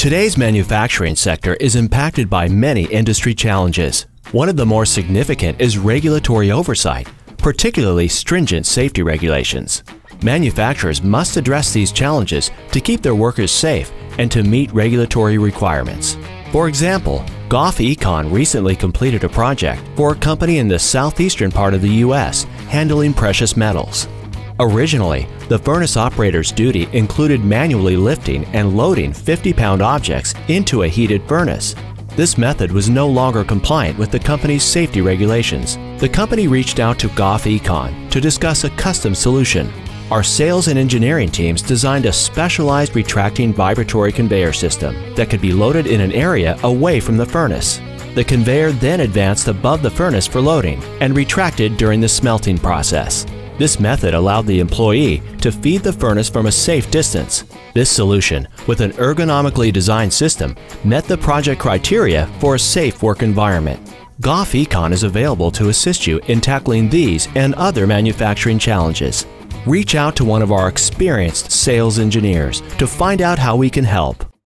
Today's manufacturing sector is impacted by many industry challenges. One of the more significant is regulatory oversight, particularly stringent safety regulations. Manufacturers must address these challenges to keep their workers safe and to meet regulatory requirements. For example, Gough Econ recently completed a project for a company in the southeastern part of the U.S. handling precious metals. Originally, the furnace operator's duty included manually lifting and loading 50-pound objects into a heated furnace. This method was no longer compliant with the company's safety regulations. The company reached out to Gough Econ to discuss a custom solution. Our sales and engineering teams designed a specialized retracting vibratory conveyor system that could be loaded in an area away from the furnace. The conveyor then advanced above the furnace for loading and retracted during the smelting process. This method allowed the employee to feed the furnace from a safe distance. This solution, with an ergonomically designed system, met the project criteria for a safe work environment. Gough Econ is available to assist you in tackling these and other manufacturing challenges. Reach out to one of our experienced sales engineers to find out how we can help.